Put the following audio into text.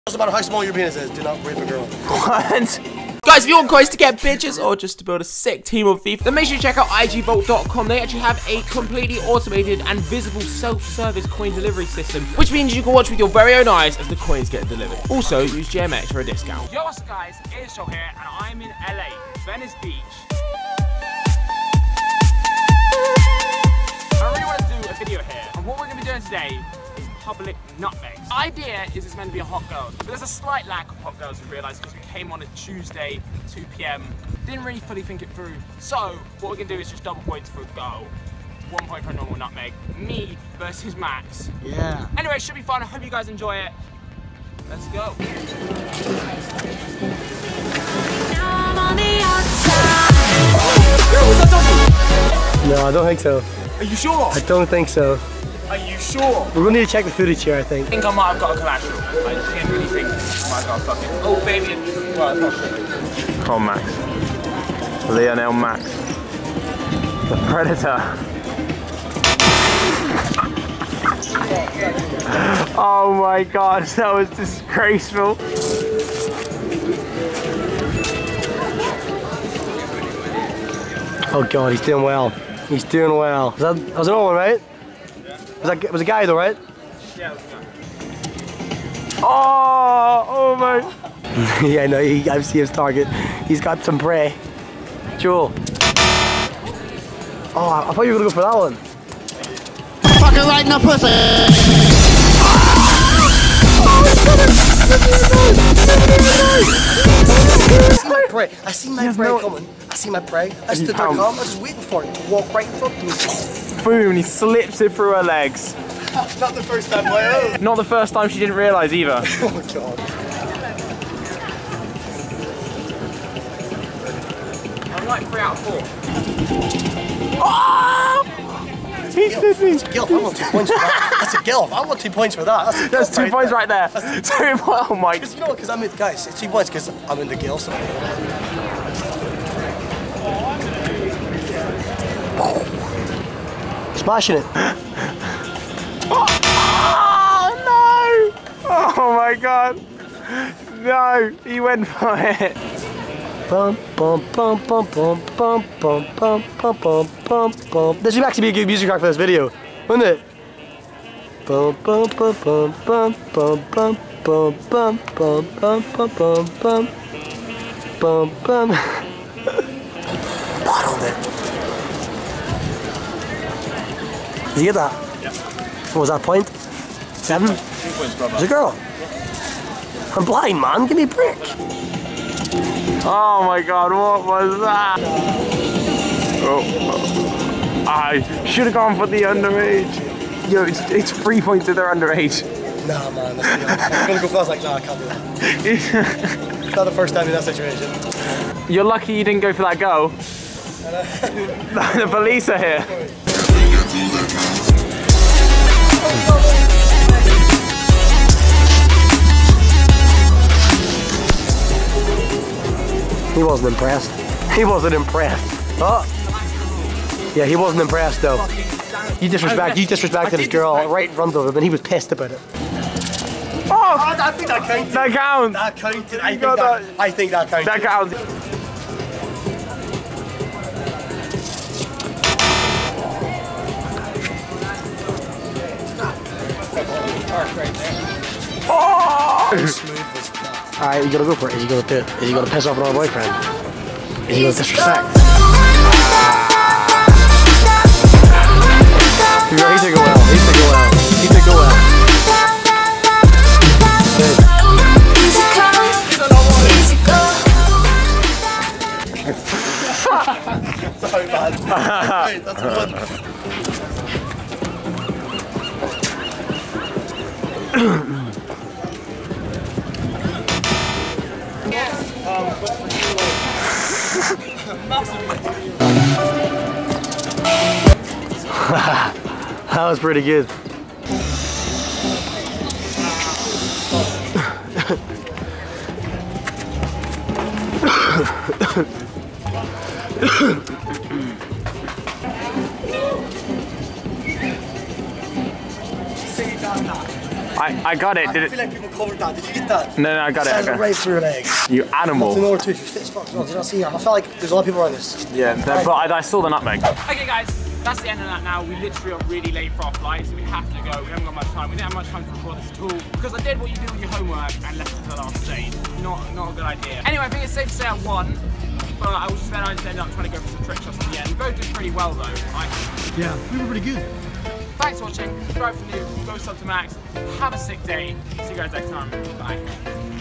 Doesn't matter how small your penis is, do not rape a girl. What? Guys, if you want coins to get bitches or just to build a sick team of thieves, then make sure you check out igvault.com. They actually have a completely automated and visible self-service coin delivery system, which means you can watch with your very own eyes as the coins get delivered. Also, use GMX for a discount. Yo, what's up guys, it's Joel here, and I'm in LA, Venice Beach. I really want to do a video here, and what we're going to be doing today is public nutmegs. The idea is it's meant to be a hot girls, but there's a slight lack of hot girls, we realised, because we came on a Tuesday, 2 PM. Didn't really fully think it through. So, what we're going to do is just double points for a girl. 1 point for a normal nutmeg. Me versus Max. Yeah. Anyway, it should be fun. I hope you guys enjoy it. Let's go. No, I don't think so. Are you sure? I don't think so. Are you sure? We're gonna need to check the footage here, I think. I think I might have got a collateral. I didn't really think I might have got a fucking... Oh, baby. Come on, Max. Lionel Max. The Predator. Oh my god, that was disgraceful. Oh god, he's doing well. He's doing well. Was that an all one, right? Yeah. Was a guy though, right? Yeah, it was a guy. Oh my. Yeah, no, I see his target. He's got some prey. Joel. Oh, I thought you were gonna go for that one. Fucking right in the pussy! I see my prey coming. I see my prey. I stood there calm. I was just waiting for it to walk right in front of me. Boom, he slips it through her legs. Not the first time my own. Not the first time she didn't realise either. Oh god. I'm like 3 out of 4. Oh! He did me. That's a gilf. I want 2 points for that. That's a gilf. I want 2 points for that. That's 2 points right there. 2 points. Oh my. Because you know what? Because I'm in, guys, it's 2 points because I'm in the gill. So. Smashing it. Oh no! Oh my god! No, he went for it. Bum bum bum bum bum bum bum bum bum bum bum bum. This would actually be a good music track for this video, wouldn't it? Bum bum bum bum bum bum bum bum bum bum bum bum bum bum bum. Bottled it. Did you get that? Yep. What was that point? 7? 2 points, brother. There's a girl. I'm blind, man. Give me a break. Oh my god, what was that? Oh. I should have gone for the underage. Yo, it's 3 points if they're underage. Nah, man. That's the I'm gonna go fast like, nah, I can't do that. It's not the first time in that situation. You're lucky you didn't go for that girl. The police are here. He wasn't impressed. He wasn't impressed. Oh. Yeah, he wasn't impressed though. You disrespected this girl right in front of him and he was pissed about it. Oh! I think that counted. That counts. That counted. I think that counted. That counts. Oh! Alright, you gotta go for it. Is he gonna do it? Is he gonna piss off another boyfriend? Is he gonna disrespect? He took it well. He took it well. He took it well. Good. Sorry, man. Wait, that's one. That was pretty good. I got it. Did I it? feel like people covered that. Did you get that? No, I got it. I got it. Right through her legs. You animal. To know her too. She's fit as fuck as well. Did you not see her? I felt like there's a lot of people around this. Yeah, but I saw the nutmeg. Okay, guys. That's the end of that now. We literally are really late for our flight, so we have to go. We haven't got much time. We didn't have much time to record this at all because I did what you do with your homework and left it to the last stage. Not a good idea. Anyway, I think it's safe to say I won, but I was just ended up trying to go for some trick shots at the end. We both did pretty well though. Yeah, we were pretty good. Thanks for watching. Subscribe for new. Go sub to Max. Have a sick day. See you guys next time. Bye.